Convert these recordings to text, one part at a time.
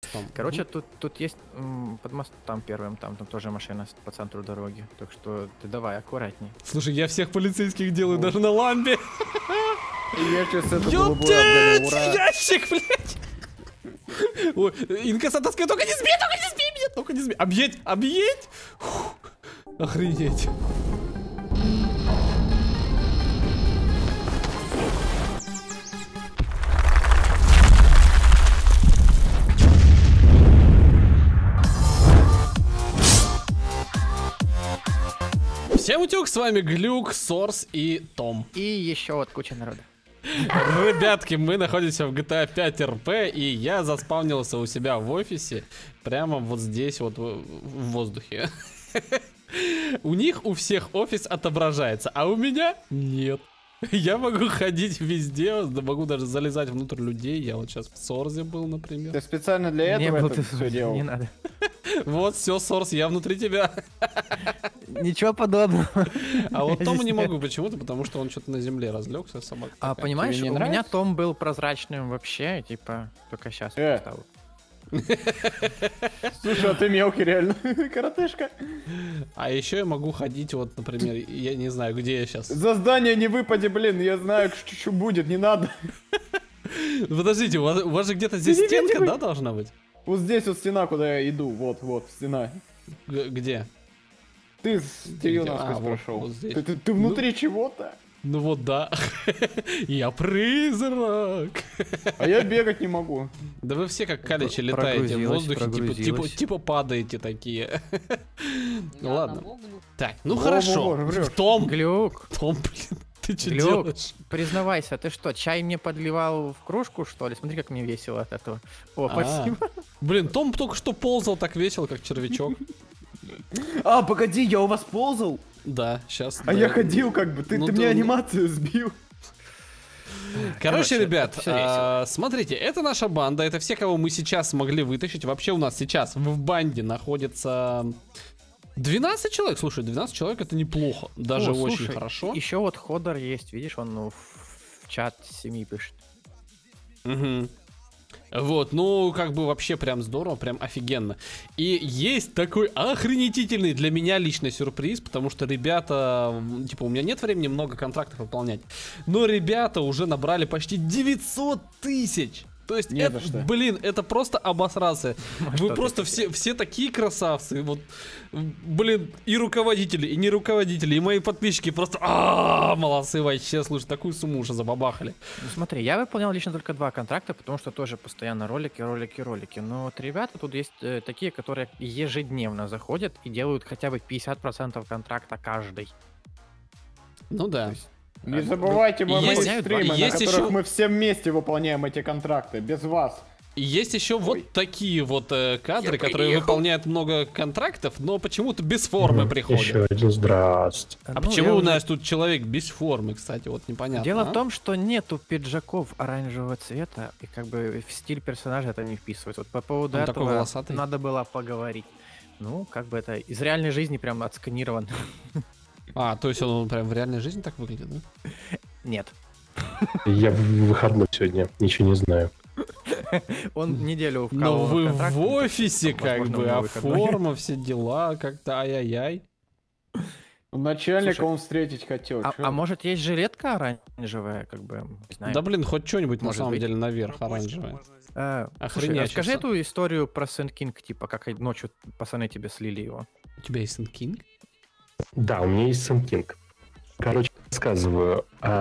Короче, тут есть под мостом первым, там тоже машина по центру дороги. Так что ты давай аккуратней. Слушай, я всех полицейских делаю даже на лампе. Я сейчас это голубое обгоню, ура! Ящик, блядь! Ой, инкассаторская, только не сбей меня, только не сбей. Объедь! Фух, охренеть. Всем утюг, с вами Глюк, Сорс и Том. И еще вот куча народа. Ребятки, мы находимся в GTA 5 RP, и я заспавнился у себя в офисе, прямо вот здесь вот в воздухе. У них у всех офис отображается, а у меня нет. Я могу ходить везде, могу даже залезать внутрь людей. Я вот сейчас в Сорзе был, например. Ты специально для этого это все делал? Не надо. Вот, все, Сорс, я внутри тебя. Ничего подобного. А вот Тому не могу почему-то, потому что он что-то на земле разлегся, собака. А понимаешь, Тебе не у меня нравится? Том был прозрачным вообще, типа, только сейчас стал. Слушай, а ты мелкий реально, коротышка. А еще я могу ходить, вот, например, я не знаю, где я сейчас. За здание не выпади, блин, я знаю, что будет, не надо. Подождите, у вас же где-то здесь Иди, стенка, иди, да, должна быть? Вот здесь вот стена, куда я иду, вот, стена. Где? Ты Кирилл Где? насквозь Вот прошел. здесь. Ты внутри чего-то? Ну вот да. Я призрак. А я бегать не могу. Да вы все как каличи летаете в воздухе, прогрузилось. типа падаете такие. Я Ладно. на Вовну. Так, ну Во, хорошо. врешь. Том, Глюк, блин, ты что Глюк, делаешь? признавайся, ты что, чай мне подливал в кружку, что ли? Смотри, как мне весело от этого. О, А. спасибо. Блин, Том только что ползал так весело, как червячок. А, погоди, я у вас ползал? Да, сейчас. А я ходил как бы, ты Ну, мне анимацию сбил. Короче, ребят, всё весело. смотрите, это наша банда, это все, кого мы сейчас смогли вытащить. Вообще у нас сейчас в банде находится 12 человек. Слушай, 12 человек это неплохо, даже О, очень слушай, хорошо. Еще вот Ходор есть, видишь, он в чат семьи пишет. Мгм. Вот, ну, как бы вообще прям здорово, прям офигенно. И есть такой охренетительный для меня лично сюрприз, потому что ребята, типа, у меня нет времени много контрактов выполнять, но ребята уже набрали почти 900 тысяч. То есть, Не это, за что. блин, это просто обосраться. Вы что просто ты все такие красавцы. Вот, блин, и руководители, и не руководители, и мои подписчики просто молодцы вообще. Слушай, такую сумму уже забабахали. Ну смотри, я выполнял лично только 2 контракта, потому что тоже постоянно ролики. Но вот ребята тут есть такие, которые ежедневно заходят и делают хотя бы 50% контракта каждый. Ну да. Не забывайте мои Есть- стримы, на есть которых еще- мы все вместе выполняем эти контракты, без вас. И есть еще вот такие вот кадры, Я которые приехал. выполняют много контрактов, но почему-то без формы приходят. Еще один здравствуйте. А Ну, почему я у уже- нас тут человек без формы, кстати, вот непонятно. Дело а? в том, что нету пиджаков оранжевого цвета, и как бы в стиль персонажа это не вписывает. Вот по поводу Он такой этого волосатый? надо было поговорить. Ну, как бы это из реальной жизни прям отсканирован. А, то есть он прям в реальной жизни так выглядит, да? Нет. Я в выходной сегодня, ничего не знаю. Он неделю Но вкалывал вы контракт, в ну, так офисе что, как возможно, бы, у него а выходной. форма, все дела, как-то ай-яй-яй. Начальника Слушай, он встретить хотел. чё? А может есть жилетка оранжевая, как бы, не знаю. Да блин, хоть что-нибудь на Может самом быть. деле наверх оранжевое. Слушай, охренячился. расскажи эту историю про Сэнд Кинг, типа, как ночью пацаны тебе слили его. У тебя есть Сэн Кинг? Да, у меня есть Сэнкинг. Короче, рассказываю.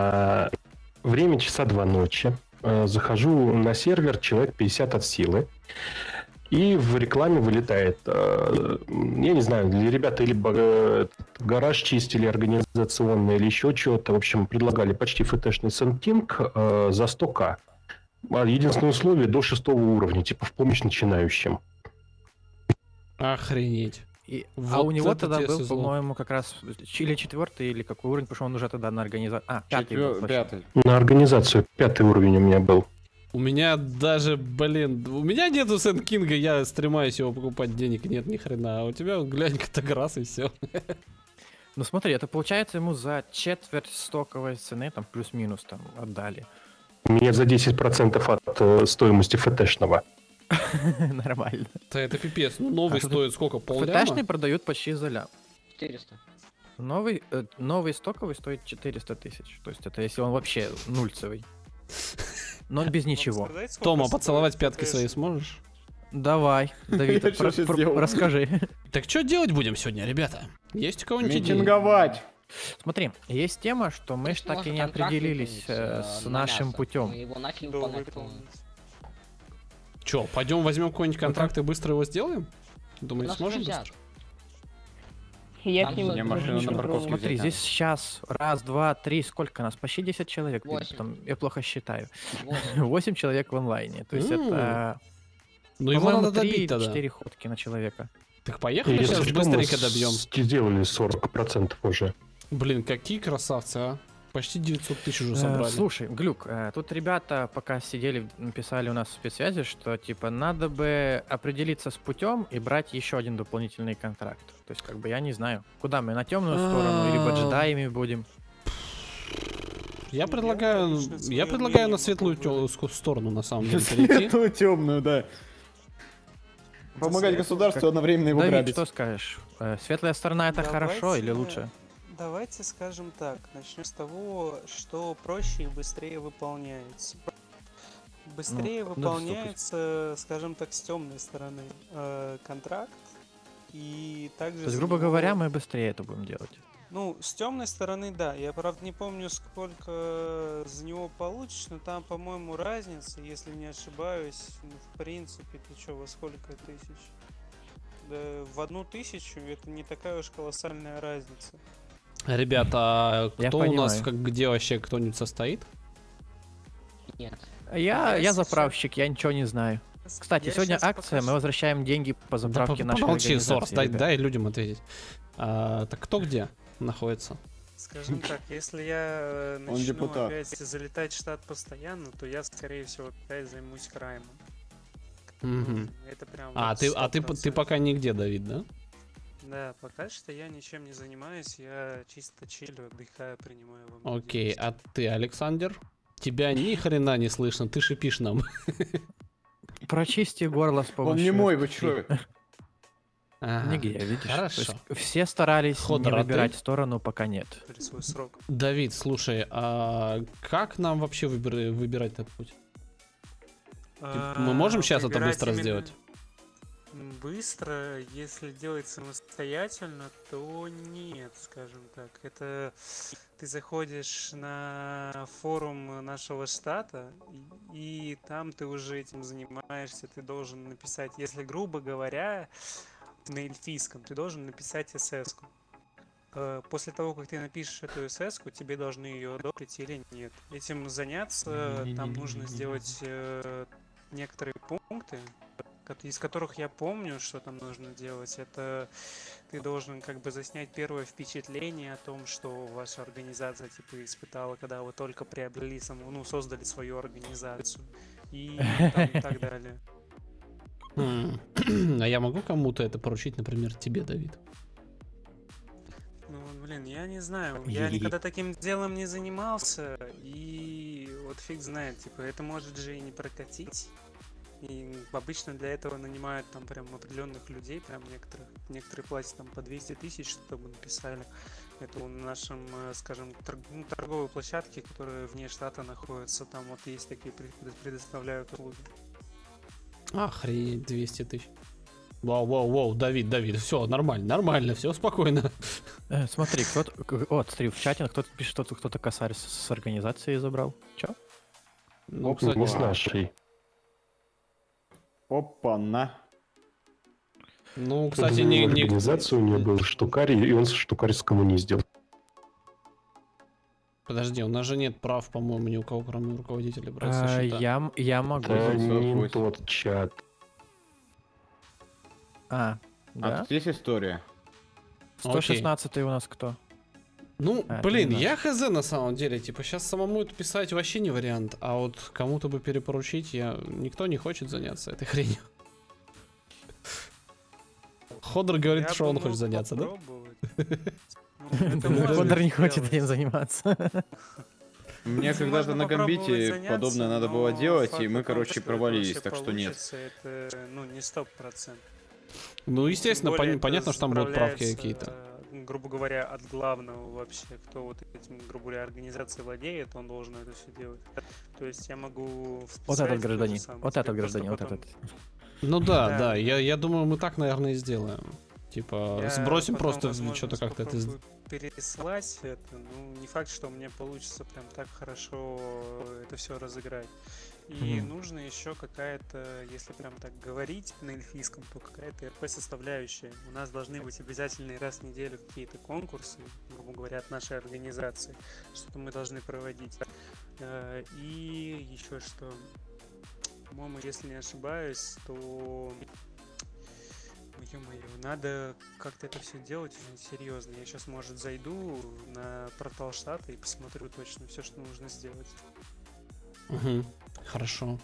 Время часа 2 ночи. Захожу на сервер, человек 50 от силы. И в рекламе вылетает, я не знаю, для ребята либо гараж чистили организационный или еще что-то. В общем, предлагали почти ФТшный Сэнкинг за 100к. Единственное условие до 6 уровня, типа в помощь начинающим. Охренеть. А Вот у него это тогда тебе был, свезло. по-моему, как раз или 4-й, или какой уровень, потому что он уже тогда на организацию... А, 5-й был точно. Пятый. На организацию 5 уровень у меня был. У меня даже, блин, у меня нету Сэн Кинга, я стремаюсь его покупать, денег нет ни хрена, а у тебя глянь катаграсс и все. Ну смотри, это получается ему за четверть стоковой цены, там плюс-минус там отдали. Мне за 10% от стоимости ФТшного. Нормально. Да это пипец. Ну, новый А что стоит сколько? ФТшный Полляма? продают почти за лям. 400. Новый стоковый стоит 400 тысяч. То есть это если он вообще нульцевый. Но он без ничего. Тома, поцеловать пятки свои сможешь? Давай, Давид, Я чё щас сделаю? расскажи. Так что делать будем сегодня, ребята? Есть у кого-нибудь идеи? Митинговать. Смотри, есть тема, что мы ж так и не определились с нашим Мы путем. его начали Да, выполнять, по-моему. выполнить. Че, пойдем возьмем какой-нибудь контракт и быстро его сделаем? Думаете, Нас сможем нельзя. быстро? Я Там к нему же Мне машину подхожу, на парковке попробую. Смотри, взять здесь сейчас раз, два, три, сколько нас? Почти 10 человек. видно, 8. Там, я плохо считаю. 8. 8 человек в онлайне. То есть это, Ну его по-моему, надо добить тогда. 3-4 ходки на человека. Так поехали Если сейчас что, мы быстренько добьем. сделали 40% уже. Блин, какие красавцы, а. Почти 900 тысяч уже собрали. Слушай, Глюк, тут ребята пока сидели, написали у нас в спецсвязи, что типа надо бы определиться с путем и брать еще один дополнительный контракт. То есть как бы я не знаю, куда мы, на темную сторону, либо джедаями будем. Я Ну, предлагаю, лично я своё предлагаю мнение на светлую могу выразить. сторону, на самом деле, перейти. Светлую темную, да. Помогать государству одновременно его Давид, грабить. что скажешь? Светлая сторона это хорошо или лучше? Давайте скажем так. Начнем с того, что проще и быстрее выполняется. Быстрее Ну, выполняется, скажем так, с темной стороны контракт. И также... То есть, за грубо него- говоря, мы быстрее это будем делать. Ну, с темной стороны, да. Я, правда, не помню, сколько за него получишь, но там, по-моему, разница, если не ошибаюсь, ну, в принципе, ты что, во сколько тысяч? Да, в 1000 это не такая уж колоссальная разница. Ребята, а Я кто у нас, понимаю. где вообще кто-нибудь состоит? Нет. Я сейчас- заправщик, я ничего не знаю. Кстати, Я сегодня щас акция, мы покажу. возвращаем деньги по заправке нашей Помолчи, Сорс, организации, дай, ребят. дай людям ответить. Так кто где находится? Скажем так, если я Он начну депутат. опять залетать в штат постоянно, то я, скорее всего, опять займусь краймом. Мгм. Это прям А вот ты 100%. пока нигде, Давид, да? Да, пока что я ничем не занимаюсь, я чисто чилю, отдыхаю, принимаю вам. Окей, а ты, Александр? Тебя ни хрена не слышно, ты шипишь нам. Прочисти горло с помощью... Он не мой, вы FTP. чё? Ага. Нигде, видишь? То Хорошо. есть все старались Ходор, не а ты? выбирать сторону, пока нет. Свой срок. Давид, слушай, а как нам вообще выбирать этот путь? Мы можем сейчас это выбирать быстро именно сделать? Быстро, если делать самостоятельно, то нет, скажем так. Это ты заходишь на форум нашего штата, и там ты уже этим занимаешься. Ты должен написать, если грубо говоря, на эльфийском, ты должен написать СС-ку. После того, как ты напишешь эту СС-ку, тебе должны ее одобрить или нет. Этим заняться, там нужно сделать некоторые пункты, из которых я помню, что там нужно делать. Это ты должен как бы заснять первое впечатление о том, что ваша организация типа испытала, когда вы только приобрели создали свою организацию. И там и так далее. А я могу кому-то это поручить, например, тебе, Давид? Ну, блин, я не знаю. Я никогда таким делом не занимался. И вот фиг знает, типа, это может же и не прокатить. И обычно для этого нанимают там прям определенных людей, прям некоторые платят там по 200 тысяч, чтобы написали. Это у нашем, скажем, торговой площадке, которая вне штата находится, там вот есть такие предоставляют услуги. Охренеть, 200 тысяч. Вау, Давид, все, нормально, все спокойно. Смотри, кто-то... Вот, смотри, в чате кто-то пишет, что кто-то косарь с организацией забрал. Чё? Ну, Опа. кстати, Не с нашей. Опа-на. ну, Кто-то кстати, занимал организацию, у него был штукарь, и он штукарь скоммуниздил. Подожди, у нас же нет прав, по-моему, ни у кого, кроме руководителя брать со счета. Я могу. Это не 48. тот чат. А, А да? тут есть история. 116 у нас кто? Ну, А, блин, это не я хз на самом деле. Типа, сейчас самому это писать вообще не вариант. А вот кому-то бы перепоручить, никто не хочет заняться этой хренью. Ходор говорит, Я что бы он мог хочет заняться, да? попробовать. Ну, это можно Ходор не хочет сделать. этим заниматься. Мне Если когда-то можно на попробовать гамбите заняться, подобное надо но было делать, факт и мы, в том, короче, что это провалились, вообще так что нет. получится, это, ну, не 100%. Ну, Тем естественно, более это понятно, что там будут правки справляется, какие-то. грубо говоря, от главного вообще, кто вот этим, грубо говоря, организацией владеет, он должен это все делать. То есть я могу в Вот этот специале то же гражданин. самое Вот сделать, этот просто гражданин, вот потом этот. Ну да, Да, да, да. я думаю, мы так, наверное, и сделаем. Типа, я сбросим потом, просто возможно, что-то как-то это... попробую переслать это. Ну, не факт, что мне получится прям так хорошо это все разыграть. И Мгм. нужно еще какая-то, если прям так говорить на эльфийском, то какая-то РП-составляющая. У нас должны быть обязательно раз в неделю какие-то конкурсы, грубо говоря, от нашей организации, что-то мы должны проводить. И еще что, по-моему, если не ошибаюсь, то ё-моё, надо как-то это все делать очень серьезно. Я сейчас, может, зайду на портал штата и посмотрю точно все, что нужно сделать. Угу. Хорошо.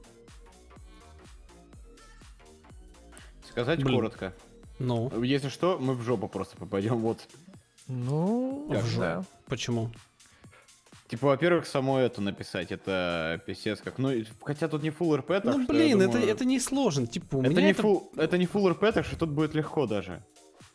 Сказать Блин. коротко. Ну, Если что, мы в жопу просто попадем. Вот. Ну, Как же? да. почему? Типа, во-первых, само это написать, это писец как. Ну, хотя тут не full РП, так Ну, что я блин, думаю, это не сложно. Типа, у это меня не это... это не full РП, так что тут будет легко даже.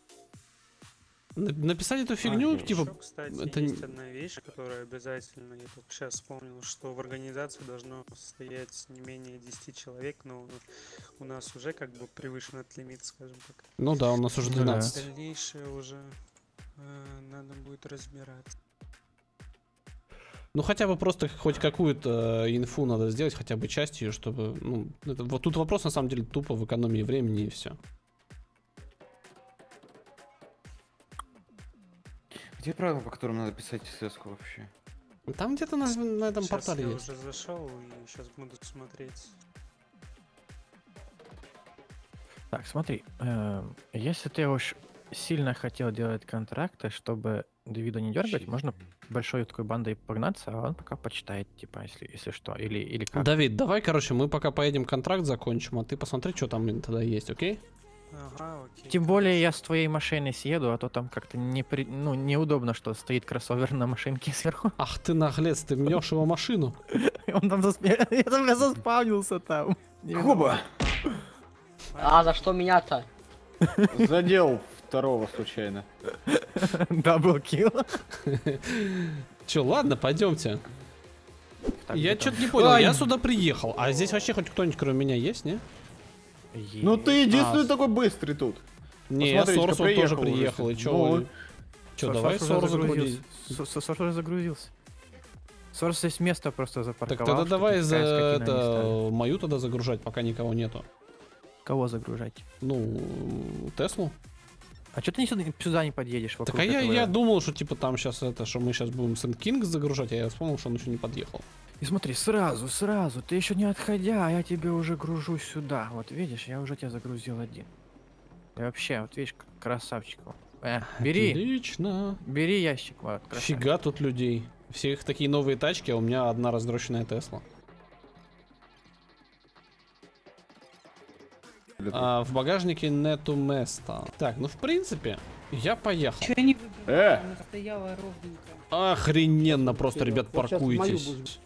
Написать эту фигню, Ещё, типа... Еще, кстати, это есть не- одна вещь, которая обязательно, я только сейчас вспомнил, что в организации должно состоять не менее 10 человек, но у нас уже как бы превышен этот лимит, скажем так. Ну да, у нас уже Ну да. 12. Дальнейшее уже надо будет разбираться. Ну, хотя бы просто хоть какую-то инфу надо сделать, хотя бы часть ее, чтобы... Ну, вот тут вопрос, на самом деле, тупо в экономии времени и все. Где правила, по которым надо писать СС-ку вообще? Там где-то на этом Сейчас портале я есть. уже зашел и сейчас буду смотреть. Так, смотри, если ты уж сильно хотел делать контракты, чтобы Давида не дергать, можно большой такой бандой погнаться, а он пока почитает, типа, если что, или как. Давид, давай, короче, мы пока поедем контракт закончим, а ты посмотри, что там тогда есть, окей? Ага, окей. Тем более я с твоей машиной съеду, а то там как-то неудобно, что стоит кроссовер на машинке сверху. Ах ты наглец, ты мнешь его машину. Он там я там заспавнился там. Куба! А за что меня-то? Задел второго случайно. Даблкил. Че, ладно, пойдемте. Так, Я где там? что-то не понял, Ай! я сюда приехал, а здесь вообще хоть кто-нибудь кроме меня есть, не? Ну ты Есть. единственный такой быстрый тут. Не, Посмотрите, Сорс вот тоже приехал уже. приехал, и чё Ну, вы? Чё, давай Сорс Сорс уже загрузить. Сорс уже загрузился. Сорс здесь место просто Так запарковал. тогда что давай тут за такая скотина не ставит. это мою тогда загружать, пока никого нету. Кого загружать? Ну, Теслу. А что ты сюда не подъедешь? Так вокруг а я этого? думал, что типа там сейчас это, что мы сейчас будем Сент Кинг загружать, а я вспомнил, что он еще не подъехал. И смотри, сразу, ты еще не отходя, а я тебе уже гружу сюда. Вот видишь, я уже тебя загрузил один. И вообще, вот видишь, красавчик. Бери, Отлично. бери ящик, вот, красавчик. Фига тут людей. Всех такие новые тачки, а у меня одна раздроченная Тесла. А в багажнике нету места. Так, ну в принципе, я поехал. Чё я не выбрала? Э! Она стояла ровненько. Охрененно просто, ребят, Вот щас мою паркуйтесь. будешь.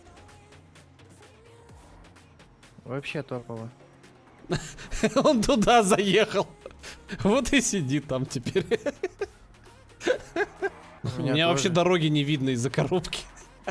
Вообще топово. Он туда заехал. Вот и сидит там теперь. У меня вообще тоже. дороги не видно из-за коробки.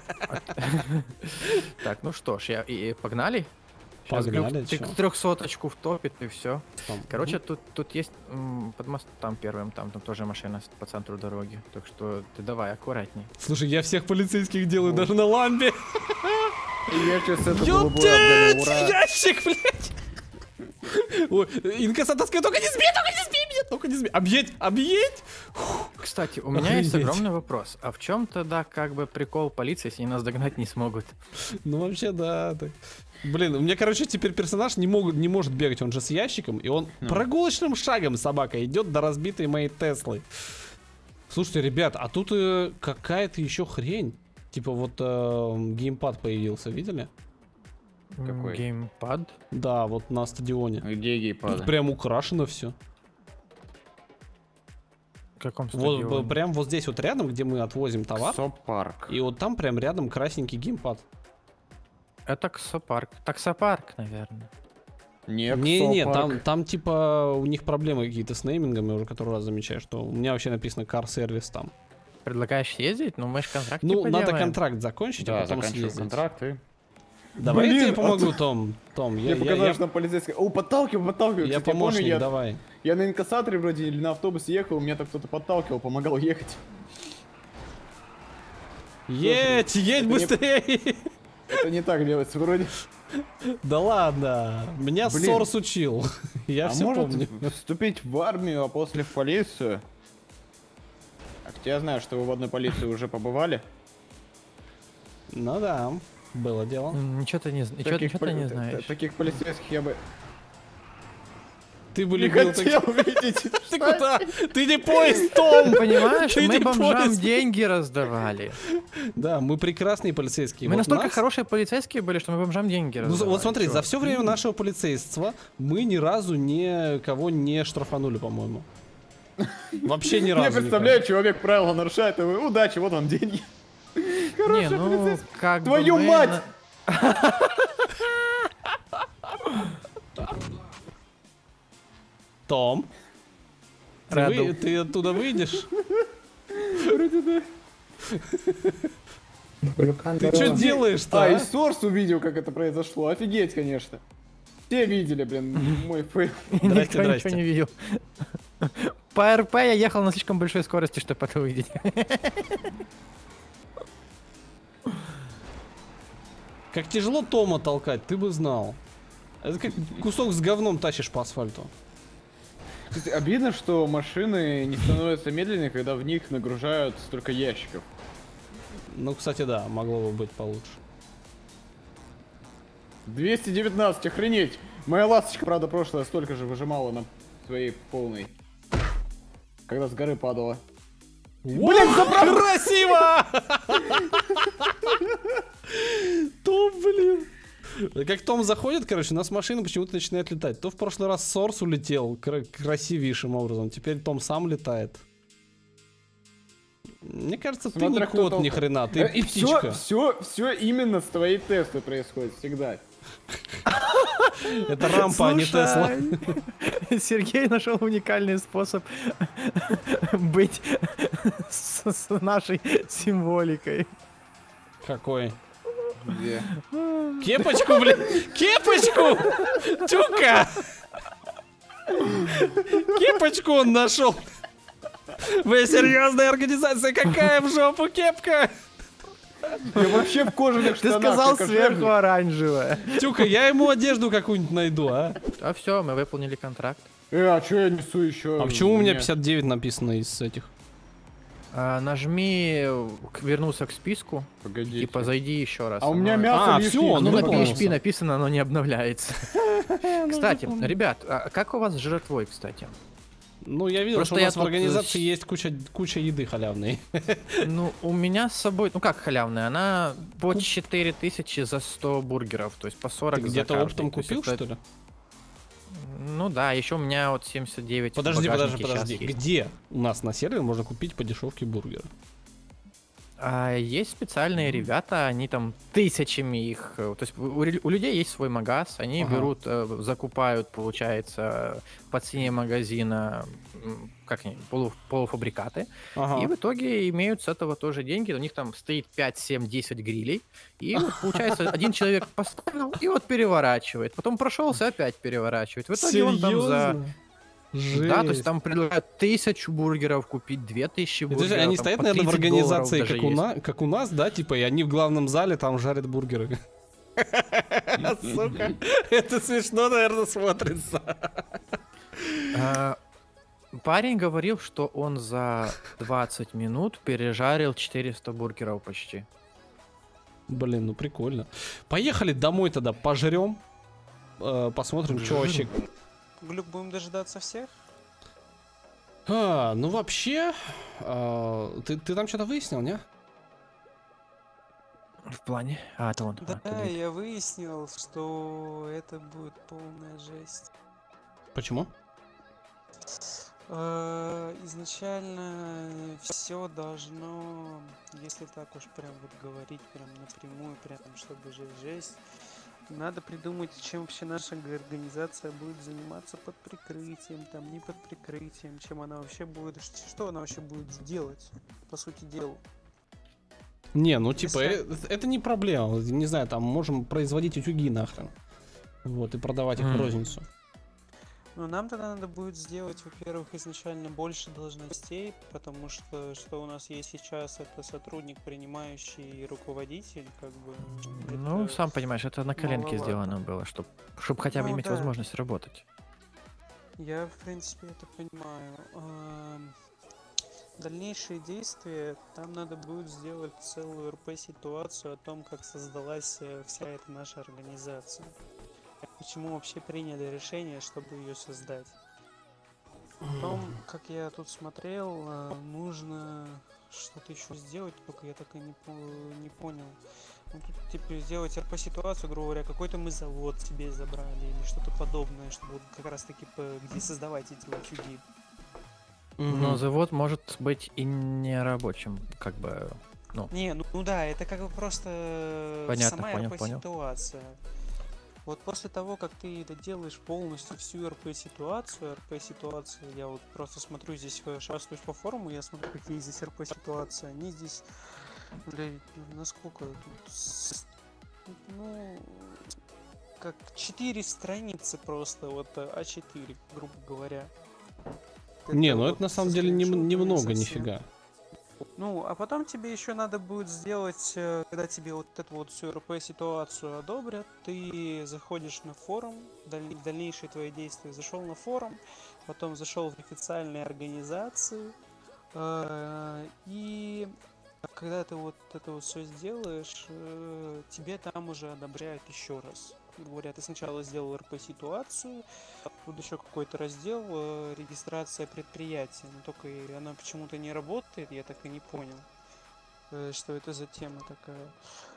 Так, ну что ж, погнали? Сейчас Погнали, ты чё? 300-очку втопит и все. Там. Короче, тут есть под мостом первым, там тоже машина по центру дороги. Так что ты давай аккуратней. Слушай, я всех полицейских делаю даже на ламбе. Я сейчас это голубой обгоню, ура! Ящик, блядь! Ой, инкассаторская, только не сбей меня, только не сбей. Объедь! Кстати, у меня есть Охренеть. огромный вопрос. А в чем тогда как бы прикол полиции, если они нас догнать не смогут? Ну вообще да. Так. Блин, у меня, короче, теперь персонаж не может бегать, он же с ящиком, и он прогулочным шагом собака идет до разбитой моей Теслы. Слушайте, ребят, а тут какая-то еще хрень. Типа вот геймпад появился, видели? Какой? Геймпад? Да, вот на стадионе. Где Тут гейпады? прям украшено все. В каком Вот стадионе? прям вот здесь вот рядом, где мы отвозим товар. Ксопарк. И вот там прям рядом красненький геймпад. Это Таксопарк. Таксопарк, наверное. Не-не, Ксопарк. там типа у них проблемы какие-то с неймингом, я уже который раз замечаю, что у меня вообще написано car-сервис там. Предлагаешь съездить? Ну, мы же контракт Ну, типа надо делаем. контракт закончить, а Да, потом заканчиваю съездить. контракт и... Давай я Блин, тебе помогу, Том. Том, Мне показалось, что там полицейский... О, подталкиваю. я Кстати, помощник, помню, давай. я на инкассаторе вроде или на автобусе ехал, меня так кто-то подталкивал, помогал ехать. Едь это не- быстрее! Это не так делается вроде. Да ладно, меня Блин. Сорс учил. Я А все может помню. вступить в армию, а после в полицию? Хотя я знаю, что вы в одной полиции уже побывали. Ну да, было дело. Ничего ты не, ничего ты не знаешь. Таких полицейских я бы Ты бы не любил хотел таких. видеть. Ты куда? Ты не поезд, Том! Понимаешь, Ты мы не бомжам поезд. деньги раздавали. Да, мы прекрасные полицейские. Мы Вот настолько нас- хорошие полицейские были, что мы бомжам деньги Ну, раздавали. вот смотри, Чё? за все время нашего полицейства мы ни разу никого не штрафанули, по-моему. Вообще ни разу. Я представляю, человек правила нарушает, и вы, удачи, вот вам деньги. Не, ну, как бы Твою мы мать! Том, Рэдл. ты оттуда выйдешь? Ты что делаешь-то? И а? Сорс увидел, как это произошло. Офигеть, конечно. Все видели, блин, мой фейл. Здрасте, Никто здрасте. ничего не видел. По РП я ехал на слишком большой скорости, чтобы это увидеть. Как тяжело Тома толкать, ты бы знал. Это как кусок с говном тащишь по асфальту. Кстати, обидно, что машины не становятся медленнее, когда в них нагружают столько ящиков. Ну, кстати, да, могло бы быть получше. 219, охренеть! Моя ласточка, правда, прошлая столько же выжимала на своей полной. Когда с горы падала. Блин, красиво! Том, блин. Как Том заходит, короче, у нас машина почему-то начинает летать. То в прошлый раз Сорс улетел красивейшим образом, теперь Том сам летает. Мне кажется, ты не Смотря кто кот ни толкает. хрена, ты И птичка. все именно с твоей Теслы происходит всегда. Это рампа, а не Тесла. Слушай, Сергей нашел уникальный способ быть с нашей символикой. Какой? Где? Кепочку, блин! Кепочку! Тюка! Кепочку он нашел! Вы серьезная организация, какая в жопу кепка? Я вообще в кожаных Ты штанах. сказал как сверху кошерник. оранжевая. Тюка, я ему одежду какую-нибудь найду, а? А все, мы выполнили контракт. А что я несу еще? А почему у меня 59 написано из этих? Нажми вернуться к списку. Погодите. Типа зайди еще раз. А у меня мясо А, лишнее. всё, Ну, на выполнился. PHP написано, но не обновляется. Кстати, ребят, а как у вас с жратвой, кстати? Ну, я видел, Просто что у я нас в тут, организации есть куча еды халявной. Ну, у меня с собой, ну как халявная, она по 4000 за 100 бургеров, то есть по 40 Ты за где-то каждый. оптом То есть купил, это- что ли? Ну да, еще у меня вот 79 в Подожди, багажнике щас подожди. есть. Где у нас на сервере можно купить по дешевке бургеры? Есть специальные ребята, они там тысячами их, то есть у людей есть свой магаз, они Ага. берут, закупают, получается, под цене магазина, как они, полуфабрикаты, и в итоге имеют с этого тоже деньги, у них там стоит 5, 7, 10 грилей, и вот, получается, один человек поставил и вот переворачивает, потом прошелся, опять переворачивает, в итоге он там за... Да, то есть там предлагают 1000 бургеров купить, 2000 То есть бургеров. они там стоят, по наверное, в 30 организации, долларов как даже есть. как у нас, да, типа, и они в главном зале там жарят бургеры. Сука, это смешно, наверное, смотрится. Парень говорил, что он за 20 минут пережарил 400 бургеров почти. Блин, ну прикольно. Поехали домой тогда, пожрем. Посмотрим, что вообще. Глюк, будем дожидаться всех? Ну вообще, ты там что-то выяснил, не? В плане? Это он. Да, ты говоришь. я выяснил, что это будет полная жесть. Почему? Изначально все должно, если так уж прям вот говорить, прям напрямую, прям чтобы жесть, надо придумать, чем вообще наша организация будет заниматься под прикрытием, там не под прикрытием, чем она вообще будет, что она вообще будет делать, по сути дела. Не, ну типа, это не проблема. Не знаю, там можем производить утюги нахрен. Вот, и продавать их в розницу. Ну, нам тогда надо будет сделать, во-первых, изначально больше должностей, потому что у нас есть сейчас, это сотрудник, принимающий, и руководитель, как бы. Ну, сам понимаешь, это на коленке маловато. сделано было, чтобы хотя бы Ну, иметь да. возможность работать. Я, в принципе, это понимаю. Дальнейшие действия, там надо будет сделать целую РП-ситуацию о том, как создалась вся эта наша организация. Почему вообще приняли решение, чтобы ее создать. Потом, как я тут смотрел, нужно что-то еще сделать, только я так и не понял. Ну, тут, типа, сделать РП-ситуацию, грубо говоря, какой-то мы завод себе забрали или что-то подобное, чтобы вот как раз-таки где создавать эти утюги. Но завод может быть и не рабочим, как бы, ну. Не, ну да, это как бы просто Понятно, сама понял. РП-ситуация. Вот после того, как ты доделаешь полностью всю РП-ситуацию, я вот просто смотрю здесь, шастаюсь по форуму, я смотрю, какие здесь РП-ситуации, они здесь, блядь, насколько тут, ну, как 4 страницы просто, вот А4, грубо говоря. Не, ну вот это на самом со деле скриншотами немного, совсем. нифига. Ну, а потом тебе еще надо будет сделать, когда тебе вот эту вот всю РП-ситуацию одобрят, ты заходишь на форум, дальнейшие твои действия, зашел на форум, потом зашел в официальные организации, и когда ты вот это вот все сделаешь, тебе там уже одобряют еще раз. Говорят, ты сначала сделал РП-ситуацию, тут еще какой-то раздел регистрация предприятия, но только она почему-то не работает, я так и не понял, что это за тема такая.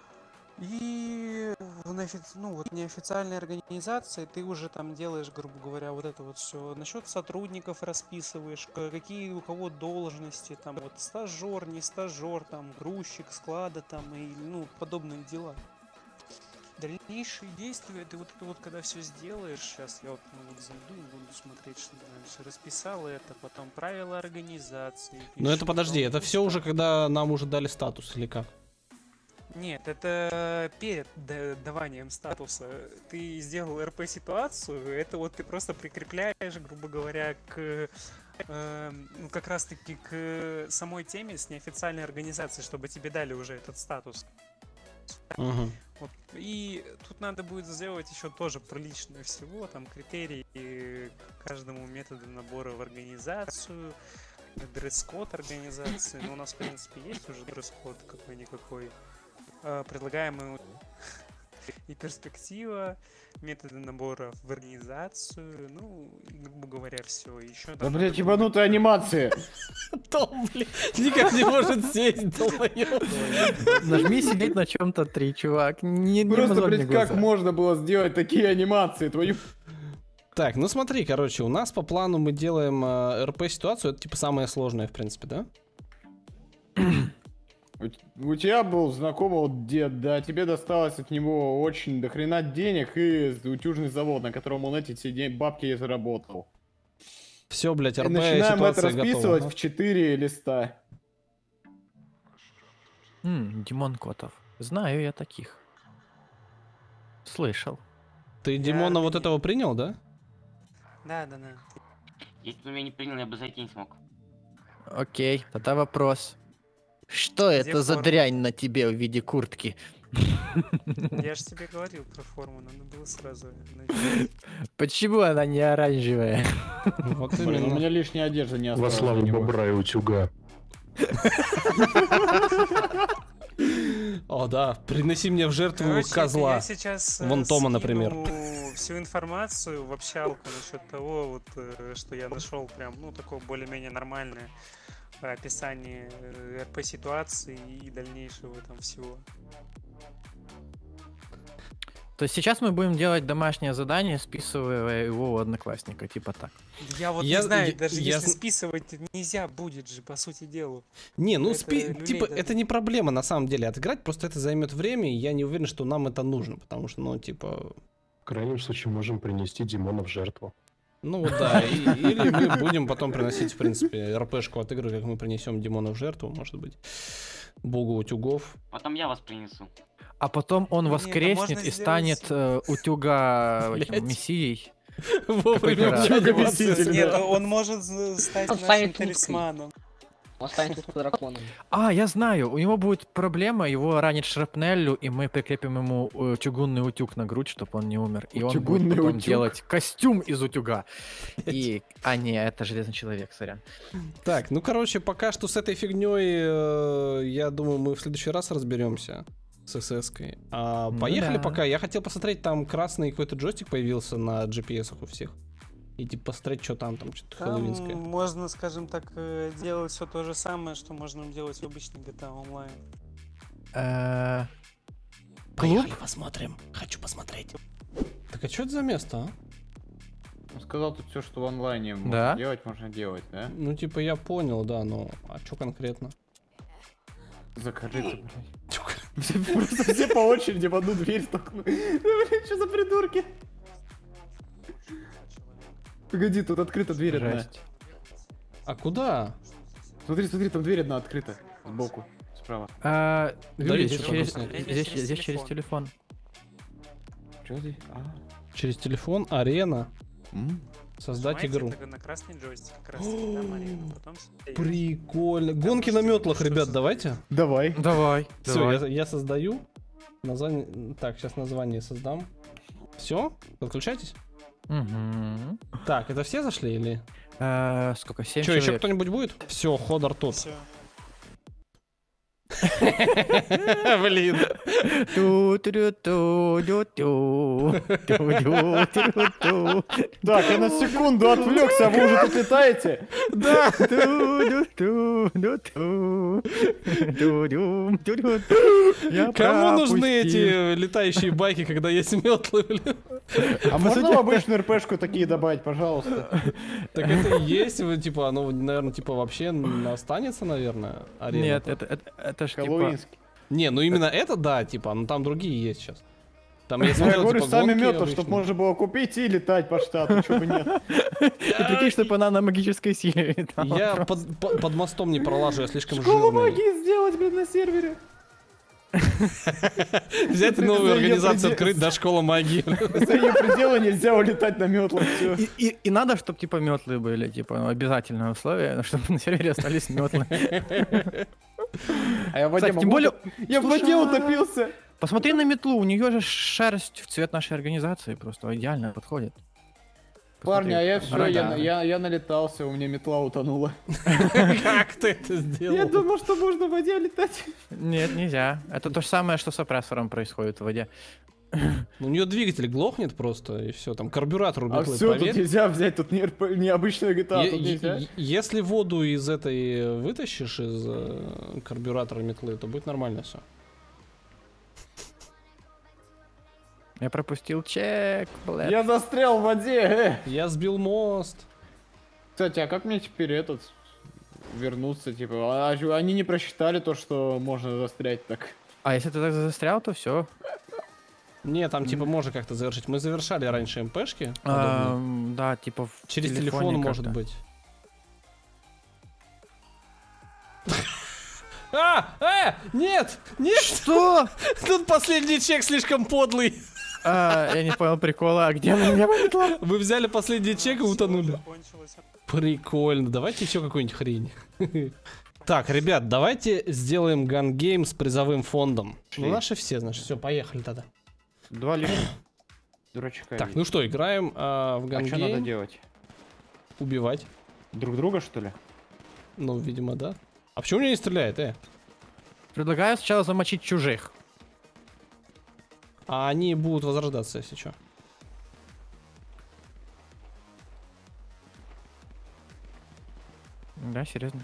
И вот неофициальной организации ты уже там делаешь, грубо говоря, вот это вот все. Насчет сотрудников расписываешь, какие у кого должности, там вот стажер, не стажер, там грузчик склада там и подобные дела. Дальнейшие действия, ты вот это вот когда все сделаешь, сейчас я вот зайду и буду смотреть, что дальше. Расписал это, потом правила организации. Но это подожди, это все уже когда нам уже дали статус или как? Нет, это перед даванием статуса. Ты сделал РП-ситуацию, это вот ты просто прикрепляешь, грубо говоря, к как раз таки к самой теме с неофициальной организацией, чтобы тебе дали уже этот статус. Угу. Вот. И тут надо будет сделать еще тоже приличное всего, там критерии к каждому методу набора в организацию, дресс-код организации. Ну, у нас, в принципе, есть уже дресс-код какой-никакой. Предлагаемый и перспектива, методы набора в организацию, ну, грубо говоря, все. Еще Да, блядь, ебанутые анимации. Том, блин, никак не может сесть, долбоёб. Нажми сидеть на чем-то 3, чувак. Не Просто, мозоль мне блядь, как глаза. можно было сделать такие анимации, твою... Так, ну смотри, короче, у нас по плану мы делаем РП-ситуацию, это типа самое сложное, в принципе, да? У тебя был знакомый вот дед, да, тебе досталось от него очень дохрена денег и утюжный завод, на котором он эти все бабки и заработал. Все, блядь, И РП начинаем это ситуация расписывать готова. в 4 листа. Димон Котов. Знаю я таких. Слышал. Ты Димона вот этого принял, да? Да. Если бы меня не принял, я бы зайти не смог. Окей, тогда вопрос. Что это за форма? дрянь на тебе в виде куртки? Я же тебе говорил про форму, надо было сразу начать. Почему она не оранжевая? Вот Блин, у именно. меня лишняя одежда не Во осталась. славу для него. бобра и утюга. О, да, приноси мне в жертву Короче, козла. я сейчас Вон Тома, например. скину всю информацию в общалку насчет того, вот, что я нашел прям, такое более-менее нормальное описание РП-ситуации и дальнейшего там всего. То есть сейчас мы будем делать домашнее задание, списывая его у одноклассника, типа так. Я вот Я- не знаю, я- даже я если зн- списывать нельзя будет же, по сути дела. Не, ну Это люлей типа даже. это не проблема на самом деле отыграть, просто это займет время, и я не уверен, что нам это нужно, потому что, ну, типа, В крайнем случае можем принести Димона в жертву. ну вот да, или мы будем потом приносить, в принципе, РПшку отыгрывать, как мы принесем Димона в жертву, может быть, богу утюгов. Потом я вас принесу. А потом он Нет, это воскреснет можно и сделать- станет утюга Блядь. мессией. Вовремя раз. активация. Нет, он может стать Он нашим станет уткой. талисманом. Он станет драконом. А, я знаю, у него будет проблема, его ранит шрапнелью, и мы прикрепим ему чугунный утюг на грудь, чтобы он не умер. И он будет Чугунный потом утюг? делать костюм из утюга. И... А, не, это Железный Человек, сорян. Так, ну, короче, пока что с этой фигней, я думаю, мы в следующий раз разберемся с СС-кой. Ну Поехали да. пока. Я хотел посмотреть, там красный какой-то джойстик появился на GPS у всех. И типа посмотреть, что там что-то Там хэллоуинское. можно, скажем так, делать все то же самое, что можно делать в обычной GTA онлайн. Клуб? Посмотрим. Хочу посмотреть. Так а что это за место, а? Он сказал тут все, что в онлайне Да. можно делать, да? Ну, типа, я понял, да, но... А что конкретно? Закрыто, блядь. Просто все по очереди в одну дверь столкнули. Ну, блин, что за придурки? Погоди, тут открыта дверь одна. Жесть. А куда? Смотри, смотри, там дверь одна открыта. Сбоку, справа. Юлия, что здесь там через, написано? здесь через телефон. Что здесь? Через телефон, арена, М? создать Нажимаете игру. тогда на красный джойстик, как раз таки там арена, потом сюда. Прикольно. Гонки на что- метлах, что ребят, создать? давайте. Давай. Давай, Все, давай. я создаю. Название... Так, сейчас название создам. Все, подключайтесь. Мгм. Так, это все зашли или? Сколько? 7 Что, еще человек. кто-нибудь будет? Все, Ходор тут. Всё. Блин. Ту-ту-ту-ту-ту. Так, я на секунду отвлекся, а вы уже тут летаете? Да. Я Кому нужны пропустил. эти летающие байки, когда есть метлы, блин? А можно в обычную РПшку такие добавить, пожалуйста? Так это и есть, типа, оно, наверное, типа вообще останется, наверное, арена. Нет, это ж типа... Хэллоуинский. Не, ну именно это да, типа, но там другие есть сейчас. Там я Я смотрел, говорю, типа, сами гонки метлы, обычные. чтобы можно было купить и летать по штату, чего бы нет. Ты прикинь, чтобы она на магической силе летала Я просто. под мостом не пролажу, я слишком Школу жирный. магии сделать, блин, на сервере. Взять За новую её организацию, предел- открыть, да, школа магии. За ее пределы нельзя улетать на метлах, все. И надо, чтобы типа метлы были, типа обязательное условие, чтобы на сервере остались метлы. А я в воде Кстати, тем могу более, Я в воде утопился. посмотри на метлу, у нее же шерсть в цвет нашей организации, просто идеально подходит. Парни, а я Посмотри. все, Борода. я налетался, у меня метла утонула. Как ты это Я сделал? думал, что можно в воде летать. Нет, нельзя. Это то же самое, что с опрессором происходит в воде. Ну, у нее двигатель глохнет просто, и все, там карбюратор у А метлы, все, тут проверь. нельзя взять, тут не обычная GTA, Е- тут нельзя. Если воду из этой вытащишь из карбюратора метлы, то будет нормально все. Я пропустил чек, блядь. Я застрял в воде. Я сбил мост. Кстати, а как мне теперь вернуться, типа, они не просчитали то, что можно застрять так. А если ты так застрял, то все. Не, там типа можно как-то завершить. Мы завершали раньше МПшки. подобные. Да, типа в Через телефоне телефон, может как-то. быть. Нет! Нет! Что? Тут последний чек слишком подлый. Я не понял прикола, а где она меня метла? Вы взяли последний чек и утонули. Закончилось. Прикольно. Давайте еще какую-нибудь хрень. Так, ребят, давайте сделаем гангейм с призовым фондом. Ну, наши все, значит, все, поехали тогда. 2 лишних дурачка. Так, ну что, играем в а что надо гангейм. делать? Убивать. Друг друга, что ли? Ну, видимо, да. А почему меня не стреляет, Предлагаю сначала замочить чужих. А они будут возрождаться, если что. Да, серьезно.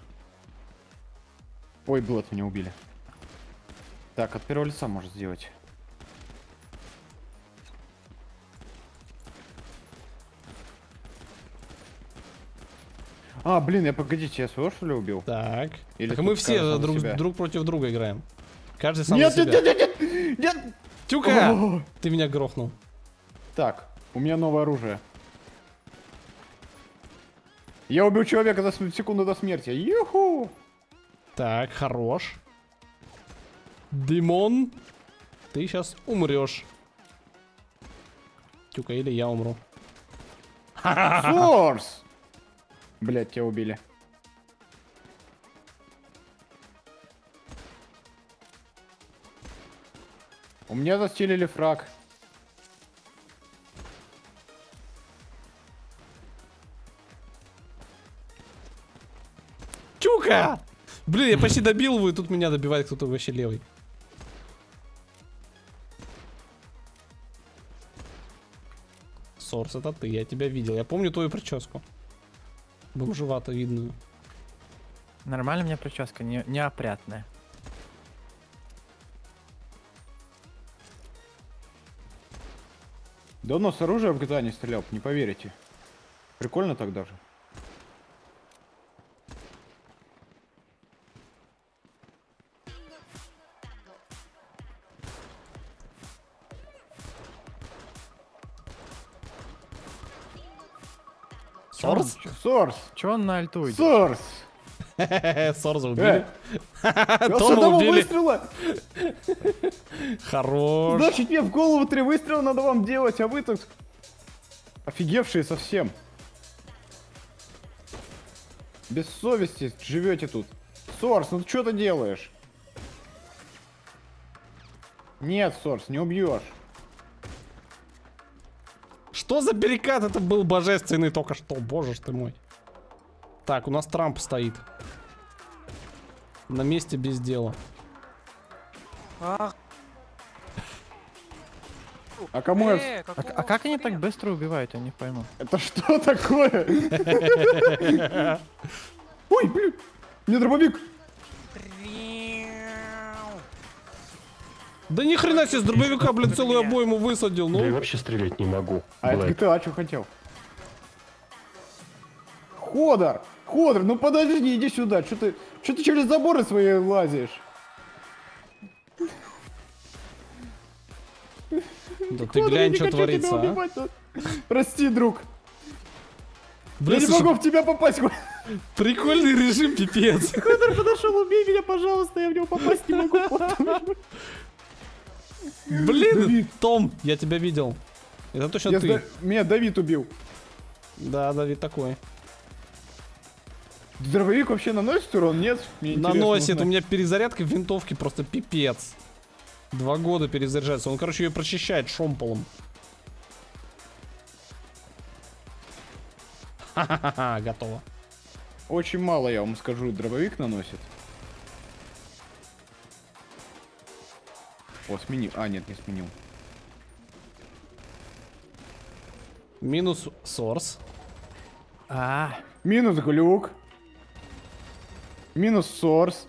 Ой, Блэд, меня убили. Так, от первого лица может сделать. А, блин, погодите, я своего что ли убил? Так. Или Так тут мы каждый все сам за себя? друг против друга играем. Каждый сам Нет, за нет, себя. нет, нет, нет, нет! Тюка! О! Ты меня грохнул. Так, у меня новое оружие. Я убил человека за секунду до смерти. Юху! Так, хорош. Димон, ты сейчас умрешь. Тюка, или я умру. Сорс! Блять, тебя убили. У меня застелили фраг. Тюка! Блин, я почти добил его, и тут меня добивает кто-то вообще левый. Сорс, это ты, я тебя видел. Я помню твою прическу. Бомжевато видную. Нормально у меня прическа, неопрятная. Давно с оружия в GTA не стрелял, не поверите. Прикольно так даже. Сорс? Сорс! Чё он на альту идет? Сорс! Сорза убили. Я с Тома одного убили. выстрела! Хорош. Значит, мне в голову 3 выстрела надо вам делать, а вы тут офигевшие совсем. Без совести живете тут. Сорс, ну что ты делаешь? Нет, Сорс, не убьешь. Что за перекат? Это был божественный только что. Боже ж ты мой. Так, у нас Трамп стоит. На месте без дела. Ах, А кому я... А как они так быстро убивают, я не пойму. Это что такое? Ой, блин! Мне дробовик! Да ни хрена себе, с дробовика, блин, целую обойму высадил, Да я ну. вообще стрелять не могу. А это Блэк. GTA, что хотел? Ходор! Ходор, ну подожди, иди сюда. Что ты через заборы свои лазишь? Да ты Ходор, я глянь, не что хочу творится, тебя а. убивать, но- Прости, друг. Блин, Я не слушай, могу в тебя попасть. прикольный режим, пипец. Ходор подошел, убей меня, пожалуйста, я в него попасть не могу. Блин, Том, я тебя видел. Это точно ты. Меня Давид убил. Да, Давид такой. Дробовик вообще наносит урон? Нет? Мне интересно Наносит, узнать. у меня перезарядка в винтовке просто пипец. 2 года перезаряжается. Он, короче, ее прочищает шомполом. Ха-ха-ха, готово. Очень мало, я вам скажу, дробовик наносит. О, сменил. А, нет, не сменил. Минус сорс. Минус глюк. Минус сорс.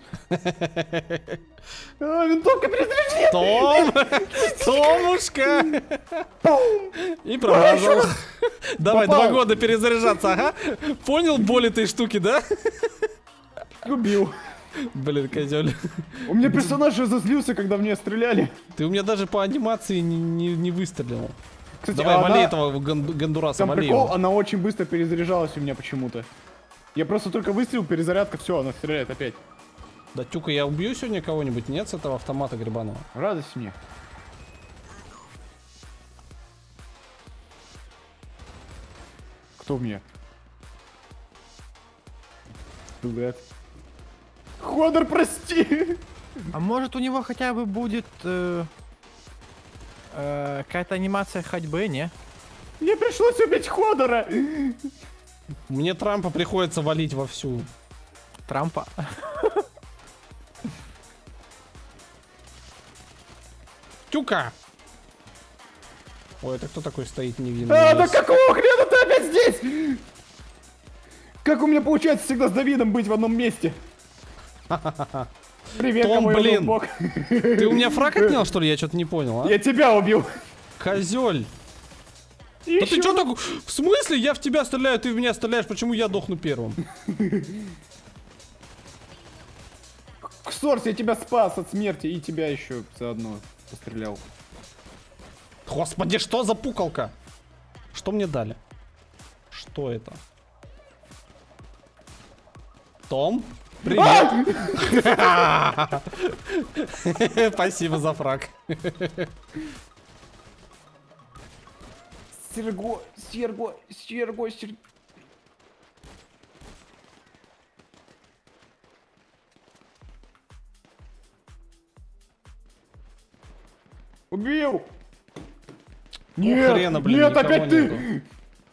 Винтовка перезаряжена! Том! Томушка! И промазал. Давай, Попал. 2 года перезаряжаться, ага. Понял боль этой штуки, да? Убил. Блин, козёль. У меня персонаж разозлился, когда в меня стреляли. Ты у меня даже по анимации не выстрелил. Кстати, Давай, а вали она- этого Гондураса, Там вали прикол, его. она очень быстро перезаряжалась у меня почему-то. Я просто только выстрелил, перезарядка, все, она стреляет опять. Да, Тюка, я убью сегодня кого-нибудь? Нет, с этого автомата грибаного. Радость мне. Кто в меня? Блэд. Ходор, прости! А может у него хотя бы будет какая-то анимация ходьбы, не? Мне пришлось убить Ходора! Мне Трампа приходится валить вовсю. Трампа. Тюка! Ой, это кто такой стоит невинный? А, да какого хрена ты опять здесь? Как у меня получается всегда с Давидом быть в одном месте? Привет, Том, кому я блин. убил бог. Ты у меня фраг отнял, что ли? Я что-то не понял, а? Я тебя убил. Козёль! Да ты чё так... В смысле? Я в тебя стреляю, ты в меня стреляешь, почему я дохну первым? Ксорс, я тебя спас от смерти и тебя еще заодно пострелял. Господи, что за пукалка? Что мне дали? Что это? Том? Привет! Спасибо за фраг. Серго. Убил! Нет, хрена, блин, нет, никого опять нету. ты!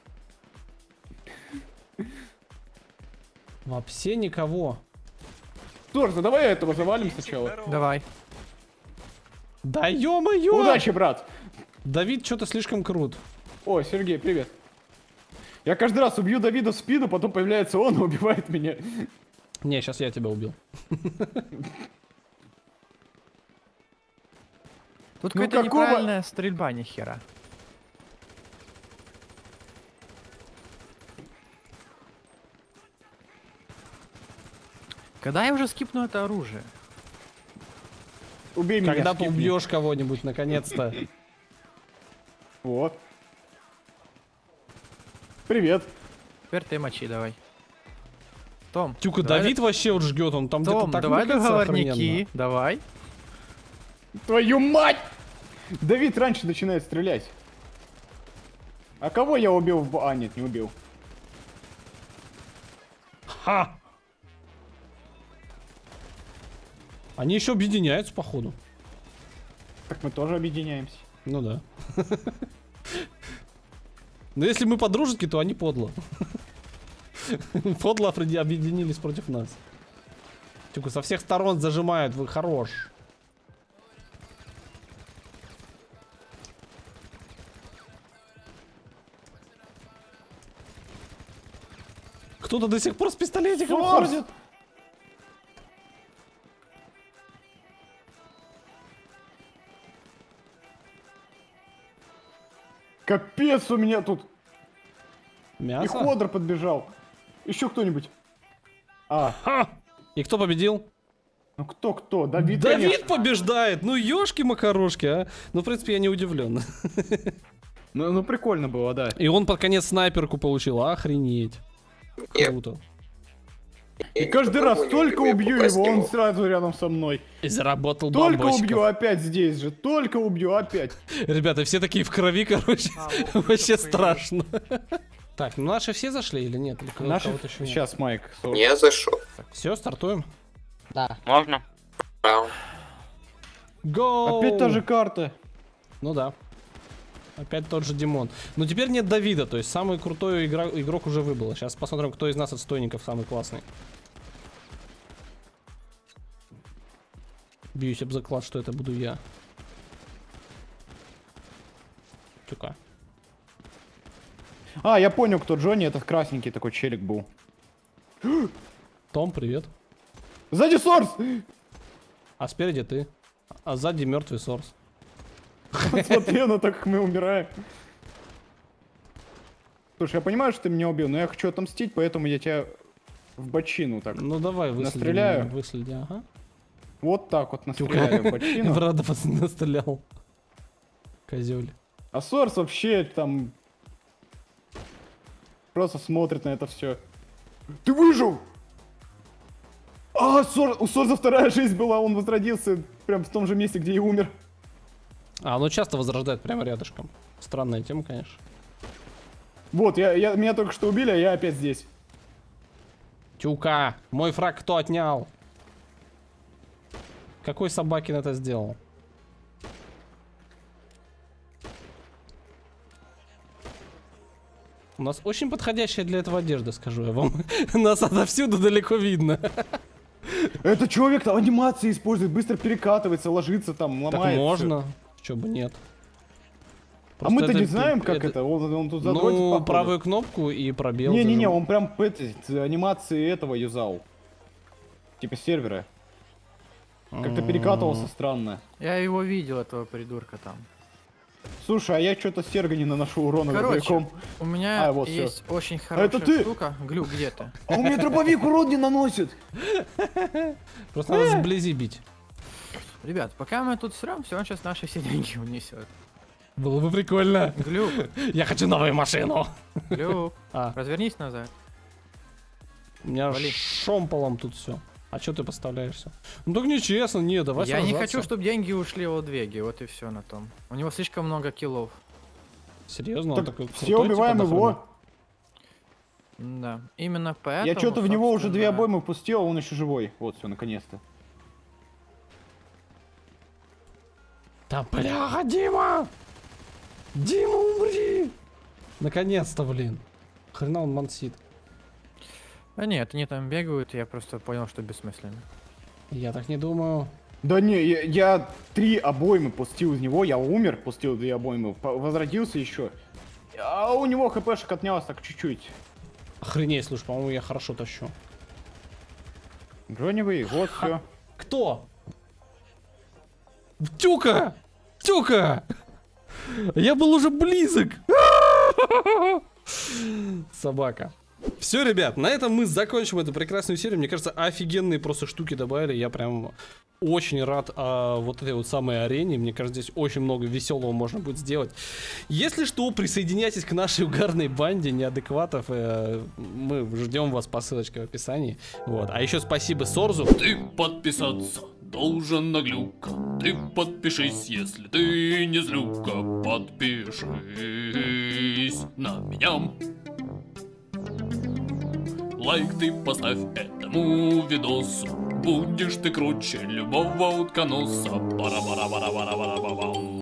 Вообще никого. Ксорс, а давай этого завалим сначала. Давай. Да ё-моё! Удачи, брат! Давид что-то слишком крут. О, Сергей, привет. Я каждый раз убью Давида в спину, потом появляется он и убивает меня. Не, сейчас я тебя убил. Тут Ну, какая-то какого- неправильная стрельба, нихера. Когда я уже скипну это оружие? Убей меня. Когда ты скипни. убьешь кого-нибудь, наконец-то. Вот. Привет. Теперь ты мочи давай. Том. Тюка, давай- Давид вообще вот ждет, он там где-то Том, так давай мыкается договорники. охрененно. Давай. Твою мать! Давид раньше начинает стрелять. А кого я убил в... А, нет, не убил. Ха! Они еще объединяются, походу. Так мы тоже объединяемся. Ну да. Но если мы подружки, то они подло. Подло объединились против нас. Тюка, со всех сторон зажимают, вы хорош. Кто-то до сих пор с пистолетиком Сорс! ходит. Капец у меня тут. И Мясо? Ходор подбежал. Еще кто-нибудь. А, Ха! И кто победил? ну кто? Давид, Давид конечно. побеждает! Ну ёшки-макарошки, а! Ну, в принципе, я не удивлен. Ну прикольно было, да. И он под конец снайперку получил, охренеть. Круто. И каждый раз только убью его, он сразу рядом со мной. И заработал Только бомбочков. убью опять здесь же, только убью опять. Ребята, все такие в крови, короче. Вообще страшно. Так, ну наши все зашли или нет? Или кого-то Наши... еще нет? Сейчас, Майк. Я зашел. Все, стартуем. Да. Можно? Раунд. Гоу! Опять та же карта. Ну да. Опять тот же Димон. Но теперь нет Давида, то есть самый крутой игрок уже выбыл. Сейчас посмотрим, кто из нас отстойников самый классный. Бьюсь об заклад, что это буду я. Тюка. А, я понял, кто Джонни, этот красненький такой челик был. Том, привет. Сзади Сорс! А спереди ты. А сзади мертвый Сорс. Смотри на то, как мы умираем. Слушай, я понимаю, что ты меня убил, но я хочу отомстить, поэтому я тебя в бочину так. Ну давай, выследи. Настреляю? меня, Выследи, ага. Вот так вот настреляю в бочину. Брата настрелял. Козёль. А Сорс вообще там просто смотрит на это все. Ты выжил! А, у Сорса вторая жизнь была, он возродился прям в том же месте, где и умер. А, оно часто возрождает прямо рядышком. Странная тема, конечно. Вот, меня только что убили, а я опять здесь. Тюка, мой фраг кто отнял? Какой собакин это сделал? У нас очень подходящая для этого одежда, скажу я вам. Нас отовсюду далеко видно. Это человек там анимации использует, быстро перекатывается, ложится там, ломается. Так можно, чё бы нет. А Просто мы-то это- не знаем, как это. Он тут задротит, Ну, походу. правую кнопку и пробел. Не-не-не, зажим. он прям анимации этого юзал. Типа сервера. Как-то перекатывался странно. Я его видел, этого придурка там. Слушай, а я что-то серго не наношу урона Короче, дробовиком. у меня А, вот всё. есть очень хорошая ты? штука. Глю, где ты? А у меня дробовик урон не наносит. Просто надо сблизи бить. Ребят, пока мы тут срем, все, он сейчас наши все деньги унесет. Было бы прикольно. Глюк, Я хочу новую машину. Глюк, А, развернись назад. у меня Вали. шомполом тут все. А что ты поставляешься? Ну так нечестно, не, давай Я не сражаться. хочу, чтобы деньги ушли у Двеги, вот и все на том. У него слишком много киллов. Серьезно? Так он такой все крутой, убиваем типа, до его. Да, именно поэтому. Я что-то в него уже 2 собственно, обоймы пустил, а он еще живой. Вот, все, наконец-то. Да бляха, Дима! Дима, умри! Наконец-то, блин. Хрена он мансит. Да нет, они там бегают, я просто понял, что бессмысленно. Я так не думаю. Да не, я 3 обоймы пустил из него, я умер, пустил 2 обоймы, возродился еще. А у него хпшек отнялось так чуть-чуть. Охренеть, слушай, по-моему, я хорошо тащу. Броневый, вот все. Кто? Тюка! Тюка! Я был уже близок! Собака. Все, ребят, на этом мы закончим эту прекрасную серию. Мне кажется, офигенные просто штуки добавили. Я прям очень рад вот этой вот самой арене. Мне кажется, здесь очень много веселого можно будет сделать. Если что, присоединяйтесь к нашей угарной банде неадекватов. Мы ждем вас по ссылочке в описании. Вот. А еще спасибо Сорзу. Ты подписаться должен на Глюка. Ты подпишись, если ты не злюка. Подпишись на меня. Лайк ты поставь этому видосу. Будешь ты круче любого утконоса. Бара-бара-бара-бара-бара-бара-бам.